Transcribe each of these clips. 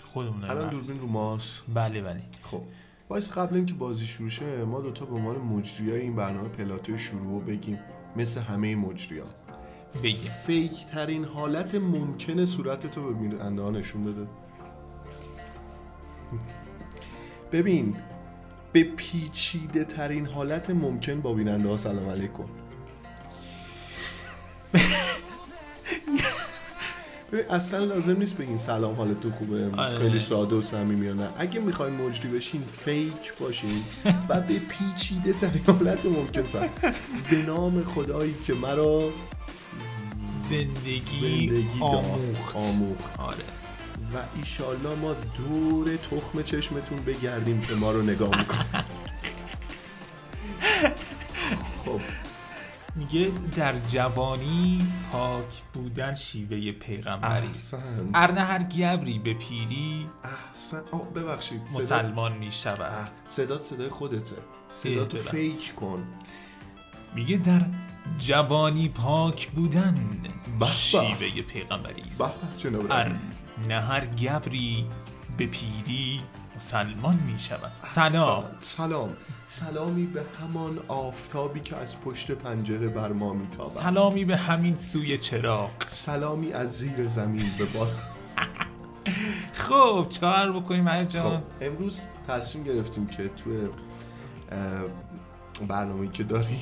خودمون الان دوربین رو ماست. بله. خب وایس قبل اینکه بازی شروع شه ما دوتا به عنوان مجریای این برنامه پلاتوی شروع بگیم مثل همه مجریان بگیم فیک ترین حالت ممکنه صورت تو به بیننده ها نشون بده. ببین به پیچیده ترین حالت ممکن با بیننده ها سلام علیکم. ببین اصلا لازم نیست بگین سلام حالتون خوبه، خیلی ساده و صمیمانه. اگه میخواین مجری بشین فیک باشین و به پیچیده ترین حالت ممکن به نام خدایی که مرا زندگی آموخت. آره. و ایشالله ما دور تخم چشمتون بگردیم که ما رو نگاه میکنیم. خب میگه در جوانی پاک بودن شیوه پیغمبری. احسن. ارنه هر گبری به پیری احسن. ببخشید مسلمان میشود. صدای خودته. صداتو فیک کن. میگه در جوانی پاک بودن شیوه پیغمبری است. ارنه هر گبری به پیری مسلمان می شود. سلامی به همان آفتابی که از پشت پنجره بر ما می تابد. سلامی به همین سوی چراغ. سلامی از زیر زمین به بالا. خب چیکار بکنیم علی جان؟ خب امروز تصمیم گرفتیم که توی برنامه‌ای که داریم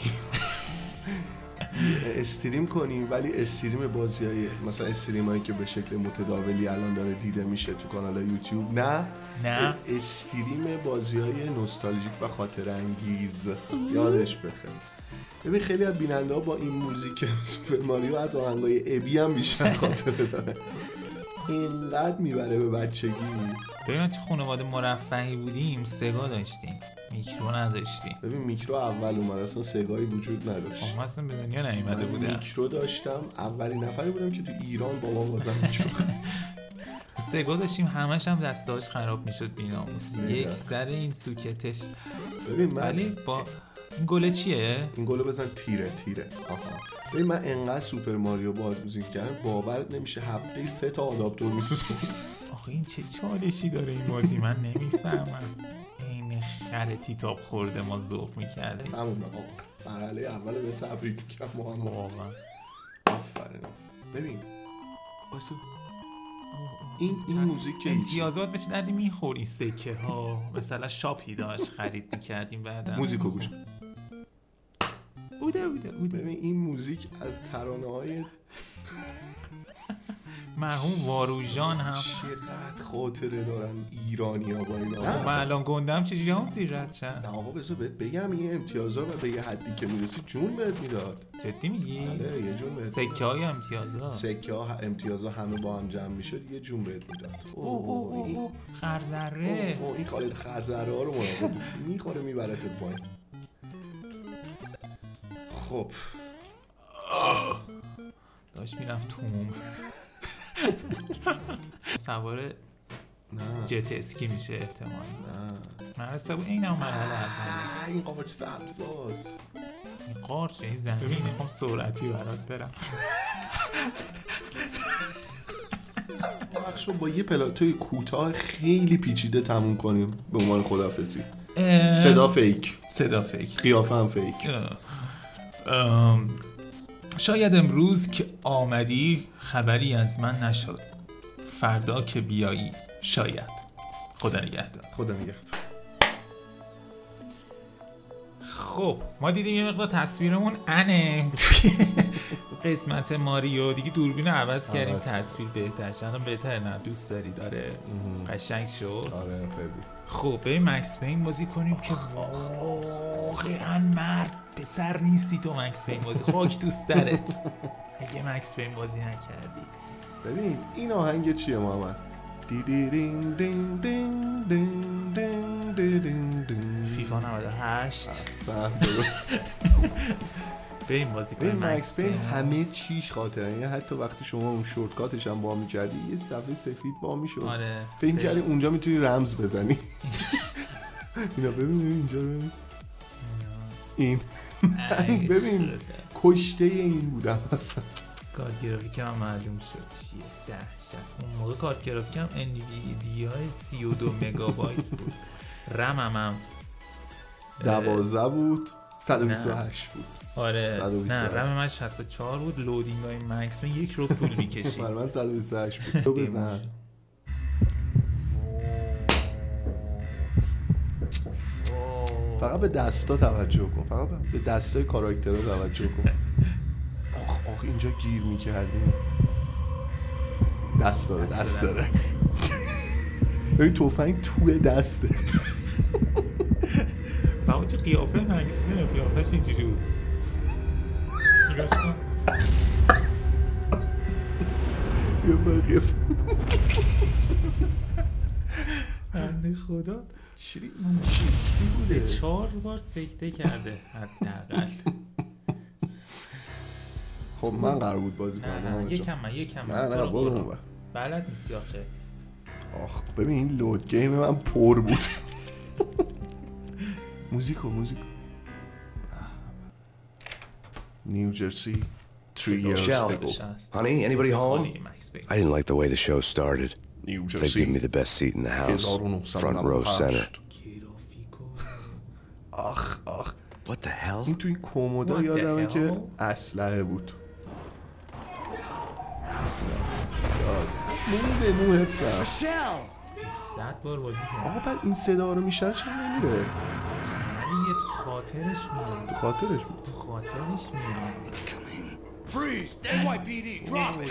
استریم کنیم، ولی استریم بازی‌های مثلا استریمایی که به شکل متداولی الان داره دیده میشه تو کانال یوتیوب، نه استریم بازی‌های نوستالژیک و خاطره انگیز. یادش بخیر. ببین خیلی از بیننده‌ها با این موزیک سوپر ماریو از آهنگای ابی هم بیشتر خاطره داره. اینقدر میبره به بچگی. ببین چه خانواده مرفهی بودیم، سگا داشتیم، میکرو نداشتیم. ببین میکرو اول اومد، اصلا سگایی وجود نداشت. من اصلا به دنیا نیومده بودم. میکرو داشتم، اولین نفری بودم که تو ایران بابام واسم میکرو. سگا داشتیم، همش هم دستاش خراب میشد بی‌ناموس. یک سر این سوکتش. ببین من ولی با این گله چیه؟ این گله بزن تیره. آها. ببین من انقدر سوپر ماریو بازی کردم باورت نمیشه هفته 3 تا آداپتور میسوزوند. آخه این چه چالشی داره این بازی، من نمیفهمم. این خرتی تاب خورده ما ذوق میکرده. همون مرحله اول به تبریک میگم محمد. آفرین. ببین واسه این موزیک که امتیازات بهش دردی میخوری، سکه ها مثلا شاپی داشت خرید میکردیم بعدا. موزیکو گوش بوده. ببین این موزیک از ترانه های مرحوم واروژان هم چقدر خاطره دارن ایرانی ها با این آقا. من الان گندم چجوری هم سیرت شد؟ نه آقا بذار بهت بگم این امتیازات و به یه حدی که میرسی جون بهت میداد. جدی میگی؟ بله یه جون بهت. سکه های امتیازات، سکه ها امتیازات همه با هم جمع میشد یه جون بهت میداد. اوه خرزره. این خالد خرزره ها رو مراقب میخوره میبرتت پایین. خب داشت میرفت توم سوار جت اسکی میشه احتمال. نه مرسته بود این هم مرحله اول. این قارچ سبزاست. این قارچ این زمین. ببین میخوام سرعتی برات برم. بخشو با یه پلاتوی کوتاه خیلی پیچیده تموم کنیم به عنوان خداحافظی. صدا فیک، قیافه هم فیک. شاید امروز که آمدی خبری از من نشد، فردا که بیایی شاید. خدا نگهدار. خب ما دیدیم یه مقدار تصویرمون قسمت ماریو دیگه دوربین رو عوض کردیم، تصویر بهتر شد. بهتر نه دوست داری داره قشنگ شد. آره خیلی. خب بریم مکس پین بازی کنیم که واقعا مرد پسر نیستی تو مکس پین بازی. خاک تو سرت اگه مکس پین بازی نکردی. ببین این آهنگ چیه محمد؟ فیفا 98. درست. بریم بازی کنیم مکس پین. همه چیش خاطره، یعنی حتی وقتی شما اون شورتکاتش هم وا می‌کردی یه صفحه سفید وا می‌شد. آره. فکر کردی اونجا میتونی رمز بزنی. اینا ببین اینجا ببین. این ببین کشته این بودم اصلا. کارت گرافیک هم معلوم شد چیه. 1060 اون موقع کارت گرافیک هم انویدیا 32 مگابایت بود. رم هم 12 بود 128 بود. آره نه رم من 64 بود. لودینگ های مکس من یک رو طول می‌کشید. برای من 128 بود. تو بزن. فقط به دستا توجه کن. فقط به دستای کاراکترها توجه کن. آخ اینجا گیر می‌کردیم. دست داره. ببین تفنگ توی دسته. با چه قیافه مکسیمه قیافه‌ش اینجوری بود. نگاش کن. قیافه. بنده خدا چی بوده؟ 4 بار سکته کرده حداقل. خب من قرار بود بازی کنم. نه یکم من نه برو اون بر. بلد نیستی آخه. آخ ببین این لود گیم من پر بود. موزیکو نیوجرسی 3 years ago. Honey, anybody home? I didn't like the way the show started. They gave me the best seat in the house, front row center. آخ What the hell? این تو این کومودا یادمه که اسلحه بود. مو حفظم 300 بار بازی کردم. آقا بعد این صدا رو میشنه چرا نمیره؟ یه تو خاطرش میاد. Freeze! NYPD, drop it!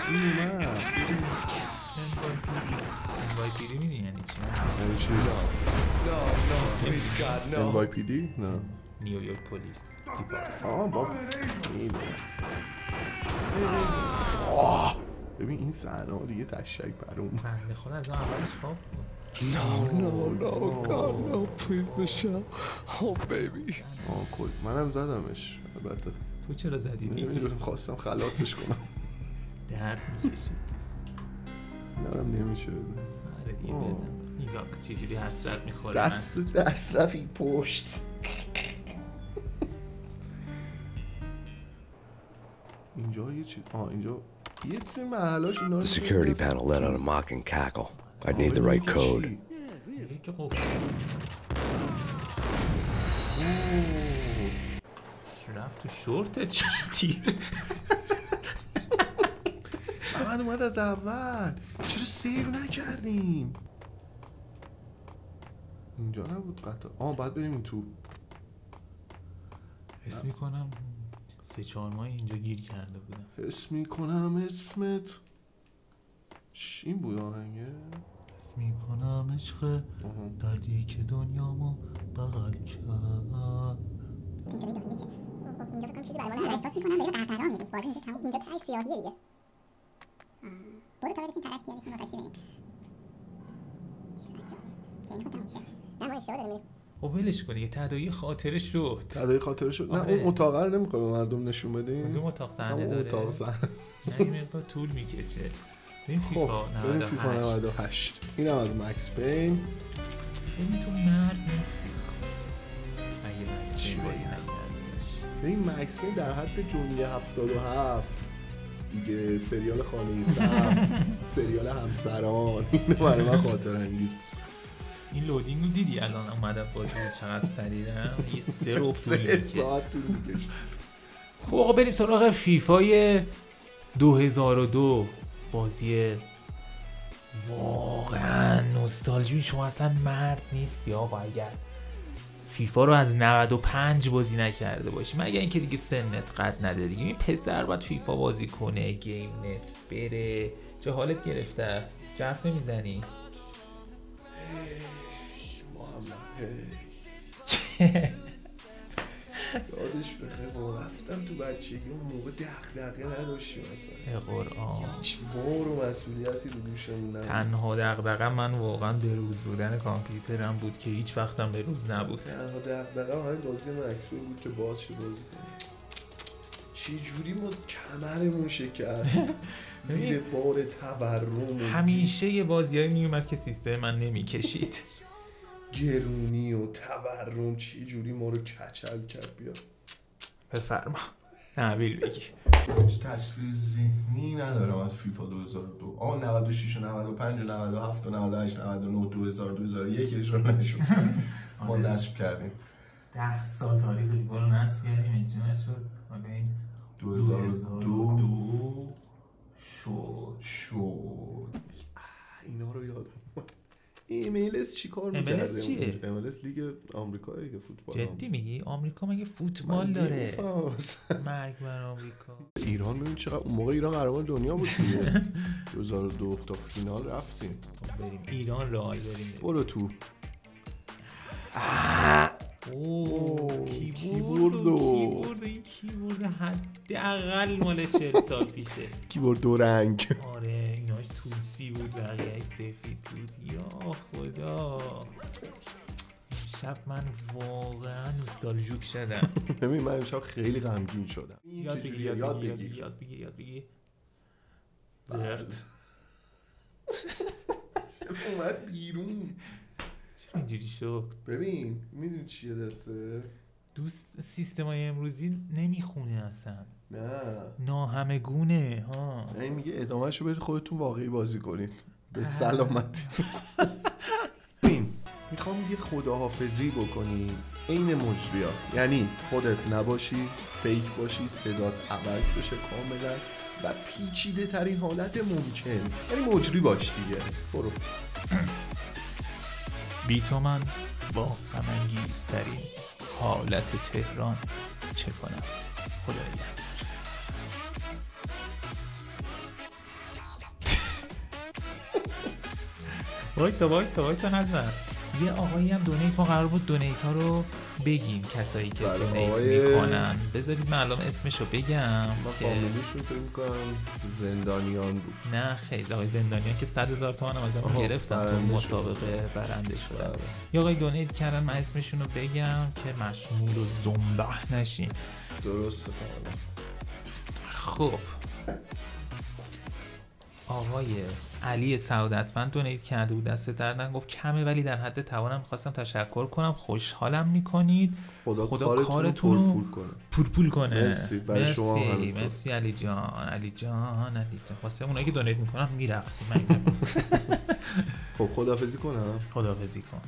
NYPD میدونی یعنی چی؟ No, please God, no. NYPD؟ نه نیویورک پلیس دیپارتمنت. بابا ببین این صحنه دیگه تشک برام. بنده خدا از اون اولش خواب بود. No, God, no, please, Michelle. Oh, baby. منم زدمش البته. تو چرا زدی دیگه؟ نمیدونم خواستم خلاصش کنم. درد میکشید. نرم نمیشه بزن. آره دیگه بزن. نگاه چیزی حسرت میخوره. دست رفی پشت. اینجا یه چیز اینجا یه سری مرحلاش اینا. The security panel let out a mocking cackle. I'd need the right code. رفت تو شورتت تیر. محمد اومد از اول. چرا سیو نکردیم؟ اینجا نبود قطعا. باید بریم این تو. حس میکنم 3-4 ماه اینجا گیر کرده بودم. حس میکنم اسمت این بود آهنگه. حس میکنم عشق دردی که دنیامو بغل کرد. اینجا فکرم چیزی برای ما احساس میکنم داره قهقرا میری. بازی اینجا تموم. اینجا ته سیاهیه دیگه. برو تا برسیم ترش بیاریشون رو تاکسی بریم. که این خود تموم شه. نه ما اشتباه داریم میریم. او ولش کن دیگه. تداعی خاطره شد. نه اون اتاق رو نمیخوای به مردم نشون بدیم. دو اتاق صحنه داره. نه این مقدار طول میکشه. بریم فیفا 98. این هم از مکس پین. ببین تو مرد نیستی. اگه مکس پین بازی نکردی باشی. ببین مکس پین در حد جونی 77 دیگه. سریال خانه سبز، سریال همسران. اینو برای من خاطر انگیز. این لودینگ رو دیدی الان اومدم بازی چقدر سریدم. یه 3 ساعت طول میکشه. خب آقا بریم سراغ فیفای 2002. بازی واقعا نوستالژی. شما اصلا مرد نیستی آقا اگر فیفا رو از 95 بازی نکرده باشی، مگر اینکه دیگه سنت قد نداره دیگه. این پسر باید فیفا بازی کنه، گیم نت بره. چه حالت گرفته است؟ جرف نمیزنی؟ یادش بخیر ما رفتم تو بچگی اون موقع دغدغه نداشتیم اصلا. قرآن هیچ بار و مسئولیتی رو دوشمون نبود. تنها دغدغه من واقعا بروز بودن کامپیوترم بود که هیچ وقتم بروز نبود. تنها دغدغه همین بازی مکس پین بود که باز شه بازی کنیم. چی جوری ما کمرمون شکست زیر بار تورم. همیشه یه بازیایی میومد که سیستم من نمیکشید. گرونی و تورم چی جوری ما رو کچل کرد. بیا بفرما. نه بیل بگی. تصویر ذهنی ندارم از فیفا 2002. 96 و 95 و 97 و 98 99 2000 2001 اجرا نشد. ما نصب کردیم 10 سال تاریخ فیفا رو نصب کردیم اجرا نشد. حالا این 2002 شد. اینا رو یادم. MLS چی کار می‌کرده؟ MLS چیه؟ MLS لیگ آمریکایی که فوتبال. جدی میگی آمریکا مگه فوتبال داره؟ مرگ بر آمریکا. ایران ببین چقدر اون موقع ایران قهرمان دنیا بود دیگه. 2002 تا فینال رفتیم. بریم ایران رئال بریم. برو تو. کیبورد این کیبورد حداقل مال 40 سال پیشه. کیبورد دو رنگ. آره ایناش توسی بود بقیه‌اش سفید بود. یا خدا شب من واقعا نوستالژیک شدم. ببین من امشب خیلی غمگین شدم. یاد بگیر زرد اومد بیرون. چرا اینجوری شد؟ ببین میدونی چیه دسته؟ دوست سیستمای امروزی نمیخونه اصلا. نه ناهمگونه ها. این میگه ادامهشو برید خودتون واقعی بازی کنید به سلامتیتون. ببین میخوام یه خداحافظی بکنی عین مجریا، یعنی خودت نباشی، فیک باشی، صدات عوض بشه کاملا و پیچیده ترین حالت ممکن، یعنی مجری باش دیگه. برو. بی تو من با غم‌انگیزترین حالت تهران چه کنم خدایا. وایسا نظر. یه آقایی هم دونیت، ما قرار بود دونیت ها رو بگیم کسایی که دونیت میکنن. بذارید من الان اسمشو بگم. ما فامیلیش رو فکر میکنم زندانیان بود. نه خیلی آقای زندانیان که 100,000 تومان هم از اون گرفتن تو مسابقه برنده شدن. یه آقای دونیت کردن، من اسمشون رو بگم که مشمول و زنبح نشین. درسته. خب آقای علی سعادتمند دونیت کرده بود، دست دردن گفت کمه ولی در حد توانم میخواستم تشکر کنم، خوشحالم میکنید، خدا کارتون رو پول کنه. مرسی علی جان. واسه اونایی که دونیت میکنم میرقصیم. خب خداحافظی کنم. خداحافظی کن.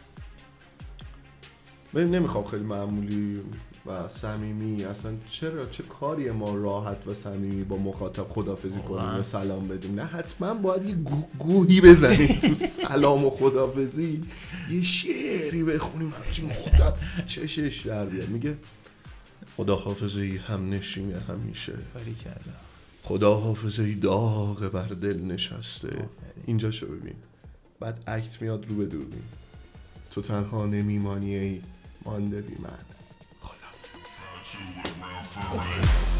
ببین نمیخوام خیلی معمولی و صمیمی، اصلا چه کاریه ما راحت و صمیمی با مخاطب خداحافظی کنیم و سلام بدیم؟ نه حتما باید یه گوهی بزنیم تو سلام و خداحافظی، یه شعری بخونیم همچین مخاطب چشش در بیاد. میگه خداحافظی هم نشینه همیشه، خداحافظی داغ بر دل نشسته. اینجا شو ببین، بعد اکت میاد رو به دوربین، تو تنها نمیمانی ای مانده بی من. خدا